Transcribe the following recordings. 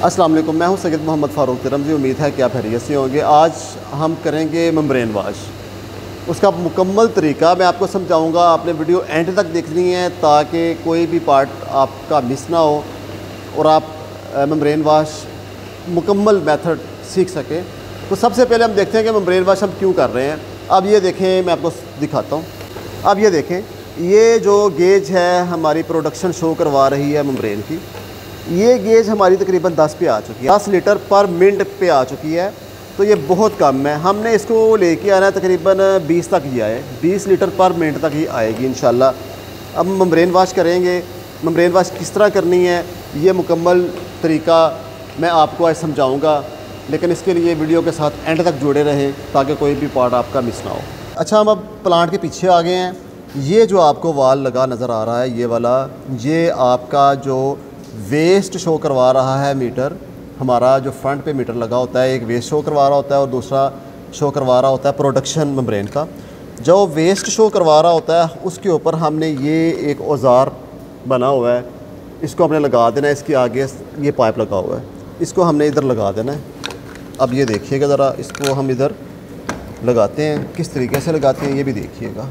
अस्सलाम वालेकुम, मैं हूं सैयद मोहम्मद फ़ारूक तिरमज़ी। उम्मीद है कि आप खैरियत से होंगे। आज हम करेंगे मेम्ब्रेन वाश। उसका मुकम्मल तरीका मैं आपको समझाऊंगा। आपने वीडियो एंड तक देखनी है ताकि कोई भी पार्ट आपका मिस ना हो और आप मेम्ब्रेन वाश मुकम्मल मेथड सीख सकें। तो सबसे पहले हम देखते हैं कि मेम्ब्रेन वाश हम क्यों कर रहे हैं। अब ये देखें, मैं आपको दिखाता हूँ। अब ये देखें, ये जो गेज है हमारी प्रोडक्शन शो करवा रही है मेम्ब्रेन की। ये गेज हमारी तकरीबन 10 पे आ चुकी है, 10 लीटर पर मिनट पे आ चुकी है। तो ये बहुत कम है। हमने इसको लेके आना है तकरीबन 20 तक ही आए, 20 लीटर पर मिनट तक ही आएगी इंशाल्लाह। अब मेम्ब्रेन वाश करेंगे। मेम्ब्रेन वाश किस तरह करनी है ये मुकम्मल तरीका मैं आपको आज समझाऊँगा, लेकिन इसके लिए वीडियो के साथ एंड तक जुड़े रहें ताकि कोई भी पार्ट आपका मिस ना हो। अच्छा, हम अब प्लांट के पीछे आ गए हैं। ये जो आपको वाल लगा नज़र आ रहा है, ये वाला, ये आपका जो वेस्ट शो करवा रहा है मीटर, हमारा जो फ्रंट पे मीटर लगा होता है, एक वेस्ट शो करवा रहा होता है और दूसरा शो करवा रहा होता है प्रोडक्शन मेम्ब्रेन का। जो वेस्ट शो करवा रहा होता है उसके ऊपर हमने ये एक औज़ार बना हुआ है, इसको हमने लगा देना है। इसके आगे ये पाइप लगा हुआ है, इसको हमने इधर लगा देना है। अब ये देखिएगा ज़रा, इसको हम इधर लगाते हैं। किस तरीके से लगाते हैं ये भी देखिएगा।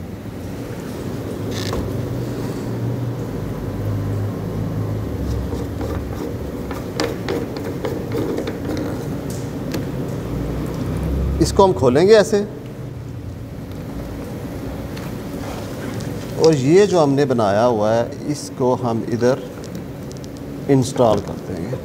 इसको हम खोलेंगे ऐसे, और ये जो हमने बनाया हुआ है इसको हम इधर इंस्टॉल कर देंगे।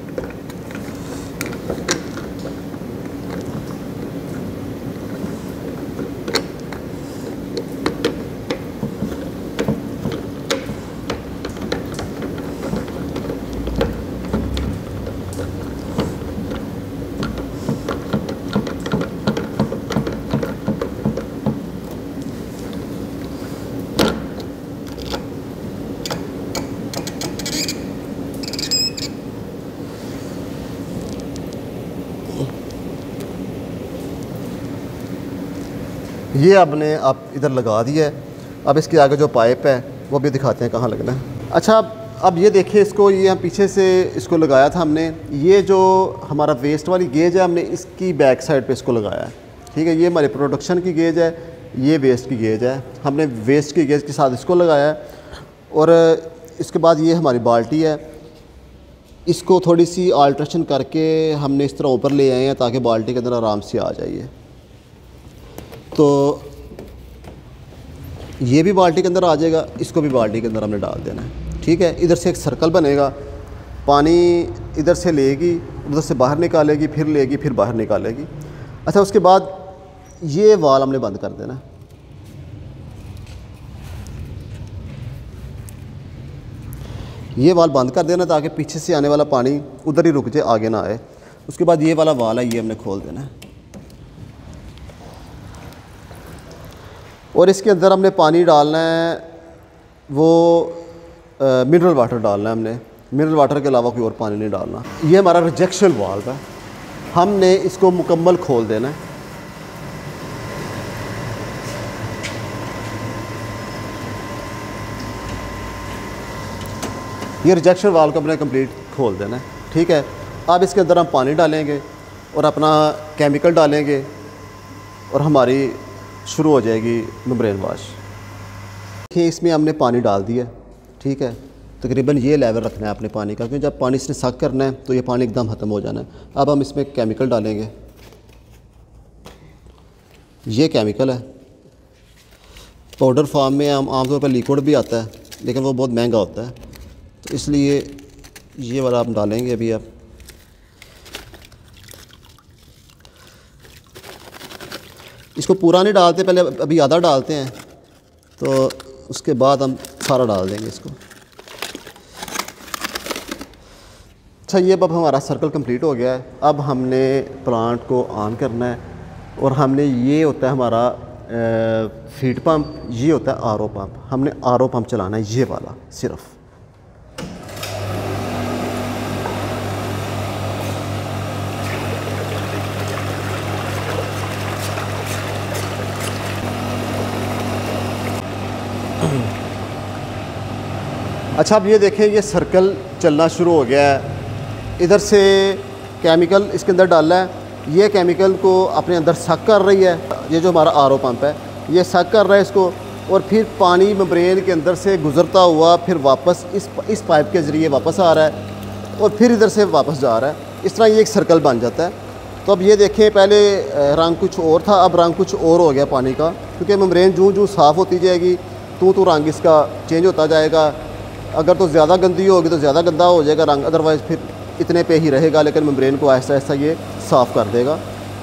ये आपने आप इधर लगा दिया है। अब इसके आगे जो पाइप है वो भी दिखाते हैं कहाँ लगना है। अच्छा, अब ये देखिए, इसको ये हम पीछे से इसको लगाया था हमने। ये जो हमारा वेस्ट वाली गेज है हमने इसकी बैक साइड पे इसको लगाया है, ठीक है। ये हमारी प्रोडक्शन की गेज है, ये वेस्ट की गेज है। हमने वेस्ट की गेज के साथ इसको लगाया है। और इसके बाद ये हमारी बाल्टी है, इसको थोड़ी सी आल्ट्रेशन करके हमने इस तरह ऊपर ले आए हैं ताकि बाल्टी के अंदर आराम से आ जाइए। तो ये भी बाल्टी के अंदर आ जाएगा, इसको भी बाल्टी के अंदर हमने डाल देना है, ठीक है। इधर से एक सर्कल बनेगा, पानी इधर से लेगी, उधर से बाहर निकालेगी, फिर लेगी, फिर बाहर निकालेगी। अच्छा, उसके बाद ये वाल हमने बंद कर देना है। ये वाल बंद कर देना ताकि पीछे से आने वाला पानी उधर ही रुक जाए, आगे ना आए। उसके बाद ये वाला वाल है, ये हमने खोल देना है और इसके अंदर हमने पानी डालना है, वो मिनरल वाटर डालना है हमने। मिनरल वाटर के अलावा कोई और पानी नहीं डालना। ये हमारा रिजेक्शन वाल्व है, हमने इसको मुकम्मल खोल देना है। ये रिजेक्शन वाल्व को हमने कंप्लीट खोल देना है, ठीक है। अब इसके अंदर हम पानी डालेंगे और अपना केमिकल डालेंगे और हमारी शुरू हो जाएगी मेम्ब्रेन वाश। देखिए, इसमें हमने पानी डाल दिया, ठीक है। तकरीबन ये लेवल रखना है अपने पानी का, क्योंकि जब पानी इसने सक करना है तो ये पानी एकदम ख़त्म हो जाना है। अब हम इसमें केमिकल डालेंगे। ये केमिकल है, पाउडर फॉर्म में आमतौर पर लिक्विड भी आता है, लेकिन वो बहुत महंगा होता है, तो इसलिए ये वाला हम डालेंगे अभी। आप इसको पूरा नहीं डालते, पहले अभी आधा डालते हैं, तो उसके बाद हम सारा डाल देंगे इसको। अच्छा, ये अब हमारा सर्कल कंप्लीट हो गया है। अब हमने प्लांट को ऑन करना है और हमने, ये होता है हमारा फीड पंप, ये होता है आरओ पंप। हमने आरओ पंप चलाना है, ये वाला सिर्फ। अच्छा, अब ये देखें, ये सर्कल चलना शुरू हो गया है। इधर से केमिकल इसके अंदर डाला है, ये केमिकल को अपने अंदर सक कर रही है। ये जो हमारा आरओ पंप है ये सक कर रहा है इसको, और फिर पानी मेम्ब्रेन के अंदर से गुज़रता हुआ फिर वापस इस पाइप के ज़रिए वापस आ रहा है और फिर इधर से वापस जा रहा है। इस तरह ये एक सर्कल बन जाता है। तो अब ये देखें, पहले रंग कुछ और था, अब रंग कुछ और हो गया पानी का, क्योंकि मेम्ब्रेन जूँ जूँ साफ़ होती जाएगी तो रंग इसका चेंज होता जाएगा। अगर तो ज़्यादा गंदी होगी तो ज़्यादा गंदा हो जाएगा रंग, अदरवाइज़ फिर इतने पे ही रहेगा, लेकिन मेम्ब्रेन को ऐसा ऐसा ये साफ़ कर देगा।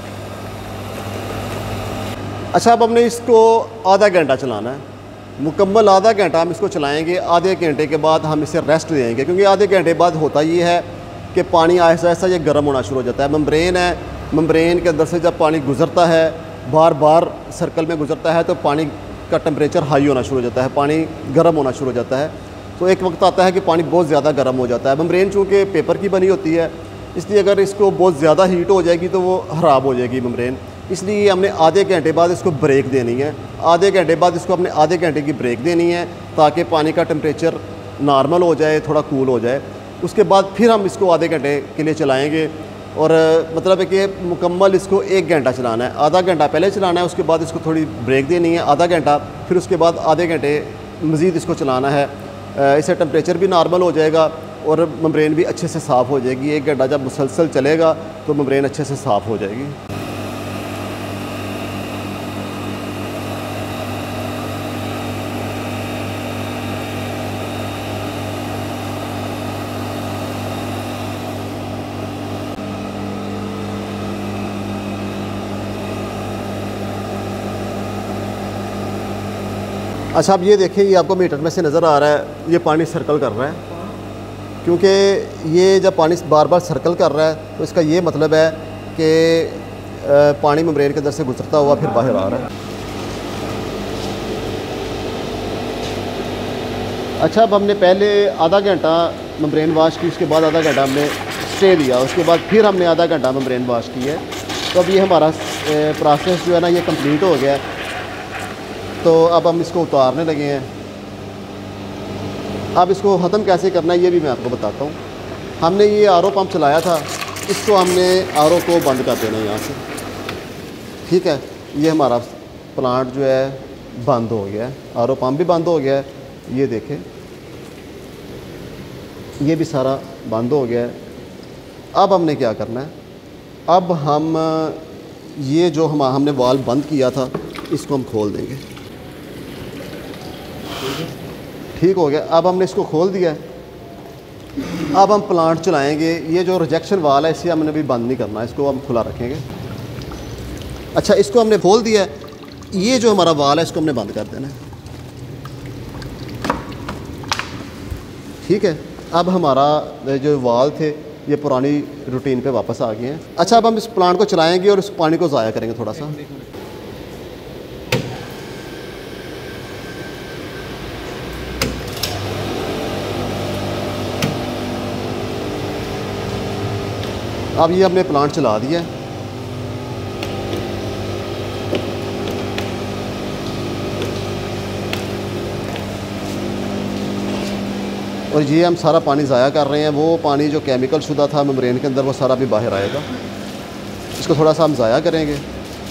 अच्छा, अब हमने इसको आधा घंटा चलाना है, मुकम्मल आधा घंटा हम इसको चलाएंगे। आधे घंटे के बाद हम इसे रेस्ट देंगे, क्योंकि आधे घंटे बाद होता ये है कि पानी ऐसा ऐसा ये गर्म होना शुरू हो जाता है। मेम्ब्रेन है, मेम्ब्रेन के अंदर से जब पानी गुज़रता है, बार बार सर्कल में गुज़रता है, तो पानी का टेम्परेचर हाई होना शुरू हो जाता है, पानी गर्म होना शुरू हो जाता है। तो एक वक्त आता है कि पानी बहुत ज़्यादा गर्म हो जाता है। मेम्ब्रेन चूँकि पेपर की बनी होती है, इसलिए अगर इसको बहुत ज़्यादा हीट हो जाएगी तो वो ख़राब हो जाएगी मेम्ब्रेन। इसलिए हमने आधे घंटे बाद इसको ब्रेक देनी है। आधे घंटे बाद इसको अपने आधे घंटे की ब्रेक देनी है, ताकि पानी का टेम्परेचर नॉर्मल हो जाए, थोड़ा कूल हो जाए। उसके बाद फिर हम इसको आधे घंटे के लिए चलाएँगे, और मतलब है कि मुकम्मल इसको 1 घंटा चलाना है। आधा घंटा पहले चलाना है, उसके बाद इसको थोड़ी ब्रेक देनी है आधा घंटा, फिर उसके बाद आधे घंटे मज़ीद इसको चलाना है। इससे टेम्परेचर भी नॉर्मल हो जाएगा और मेम्ब्रेन भी अच्छे से साफ़ हो जाएगी। 1 घंटा जब मुसलसल चलेगा तो मेम्ब्रेन अच्छे से साफ़ हो जाएगी। अच्छा, अब ये देखें, ये आपको मीटर में से नज़र आ रहा है, ये पानी सर्कल कर रहा है। क्योंकि ये जब पानी बार बार सर्कल कर रहा है तो इसका ये मतलब है कि पानी मेम्ब्रेन के अंदर से गुजरता हुआ फिर बाहर आ रहा है। अच्छा, अब हमने पहले आधा घंटा मेम्ब्रेन वाश की, उसके बाद आधा घंटा हमने स्टे दिया, उसके बाद फिर हमने आधा घंटा मेम्ब्रेन वाश की है। तो अब ये हमारा प्रोसेस जो है ना, ये कंप्लीट हो गया है। तो अब हम इसको उतारने लगे हैं। अब इसको ख़त्म कैसे करना है ये भी मैं आपको बताता हूँ। हमने ये आरओ पंप चलाया था, इसको हमने आरओ को बंद कर देना है यहाँ से, ठीक है। ये हमारा प्लांट जो है बंद हो गया है, आरओ पंप भी बंद हो गया है। ये देखें, ये भी सारा बंद हो गया है। अब हमने क्या करना है, अब हम ये जो हमने वाल्व बंद किया था इसको हम खोल देंगे। ठीक हो गया। अब हमने इसको खोल दिया है। अब हम प्लांट चलाएंगे। ये जो रिजेक्शन वाल है इसे हमने भी बंद नहीं करना, इसको हम खुला रखेंगे। अच्छा, इसको हमने खोल दिया है। ये जो हमारा वाल है इसको हमने बंद कर देना है, ठीक है। अब हमारा जो वाल थे ये पुरानी रूटीन पे वापस आ गए हैं। अच्छा, अब हम इस प्लांट को चलाएंगे और इस पानी को ज़ाया करेंगे थोड़ा सा। अब ये हमने प्लांट चला दिया है। और ये हम सारा पानी ज़ाया कर रहे हैं। वो पानी जो केमिकल शुदा था मेम्ब्रेन के अंदर वो सारा भी बाहर आएगा। इसको थोड़ा सा हम ज़ाया करेंगे।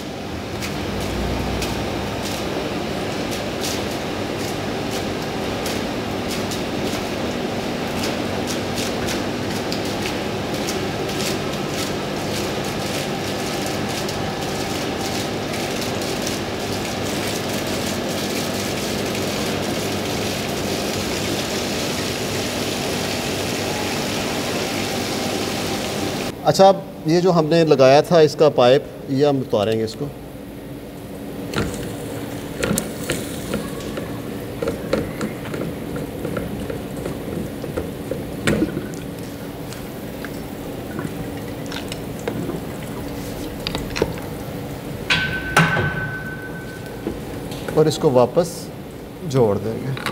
अच्छा, अब ये जो हमने लगाया था इसका पाइप, ये हम उतारेंगे इसको। और इसको वापस जोड़ देंगे।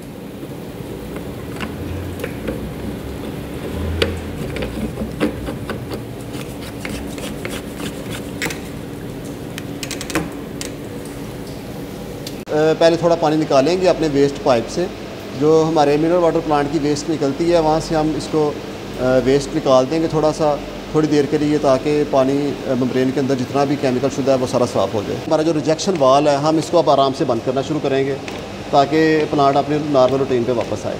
पहले थोड़ा पानी निकालेंगे अपने वेस्ट पाइप से, जो हमारे मिनरल वाटर प्लांट की वेस्ट निकलती है वहाँ से हम इसको वेस्ट निकाल देंगे थोड़ी देर के लिए, ताकि पानी मेम्ब्रेन के अंदर जितना भी केमिकल शुदा है वो सारा साफ़ हो जाए। हमारा जो रिजेक्शन वाल है हम इसको अब आराम से बंद करना शुरू करेंगे ताकि प्लांट अपने नॉर्मल रूटीन पे वापस आए।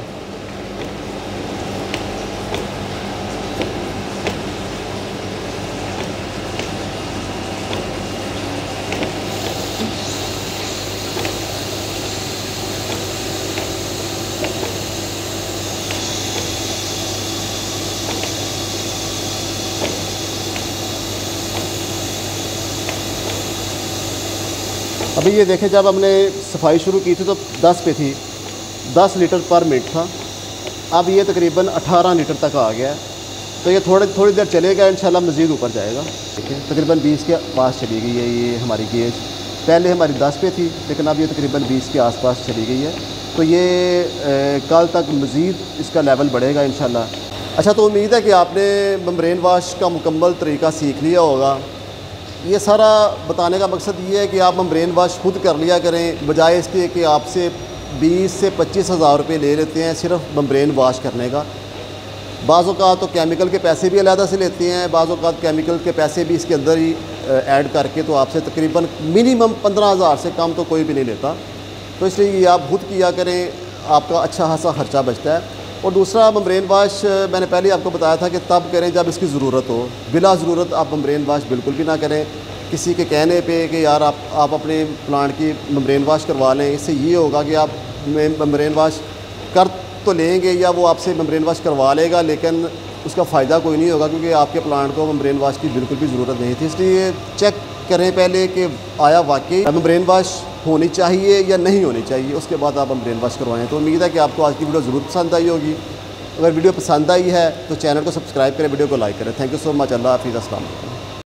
अभी ये देखें, जब हमने सफाई शुरू की थी तो 10 पे थी, 10 लीटर पर मिनट था। अब ये तकरीबन 18 लीटर तक आ गया है। तो ये थोड़ी देर चलेगा, इंशाल्लाह मज़ीद ऊपर जाएगा। देखिए तकरीबन 20 के पास चली गई है ये हमारी गेज। पहले हमारी 10 पे थी, लेकिन अब ये तकरीबन 20 के आसपास चली गई है। तो ये कल तक मज़ीद इसका लेवल बढ़ेगा इंशाल्लाह। अच्छा, तो उम्मीद है कि आपने मेम्ब्रेन वाश का मुकम्मल तरीका सीख लिया होगा। ये सारा बताने का मकसद ये है कि आप मेम्ब्रेन वाश खुद कर लिया करें, बजाय इसके कि आपसे 20 से 25 हज़ार रुपये ले लेते हैं सिर्फ मेम्ब्रेन वाश करने का। बाज़ औक़ात तो केमिकल के पैसे भी अलग से लेते हैं, बाज़ औक़ात केमिकल के पैसे भी इसके अंदर ही ऐड करके तो आपसे तकरीबन मिनिमम 15,000 से कम तो कोई भी नहीं लेता। तो इसलिए ये आप खुद किया करें, आपका अच्छा खासा ख़र्चा बचता है। और दूसरा, मेम्ब्रेन वाश मैंने पहले आपको बताया था कि तब करें जब इसकी ज़रूरत हो। बिला ज़रूरत आप मेम्ब्रेन वाश बिल्कुल भी ना करें। किसी के कहने पे कि यार आप अपने प्लांट की मेम्ब्रेन वाश करवा लें, इससे ये होगा कि आप मेम्ब्रेन वाश कर तो लेंगे या वो आपसे मेम्ब्रेन वाश करवा लेगा, लेकिन उसका फ़ायदा कोई नहीं होगा क्योंकि आपके प्लांट को मेम्ब्रेन वाश की बिल्कुल भी ज़रूरत नहीं थी। इसलिए चेक करें पहले कि आया वाकई मेम्ब्रेन वाश होनी चाहिए या नहीं होनी चाहिए, उसके बाद आप मेम्ब्रेन वाश करवाएं। तो उम्मीद है कि आपको आज की वीडियो ज़रूर पसंद आई होगी। अगर वीडियो पसंद आई है तो चैनल को सब्सक्राइब करें, वीडियो को लाइक करें। Thank you so much. अल्लाह हाफिज़। अस्सलाम वालेकुम।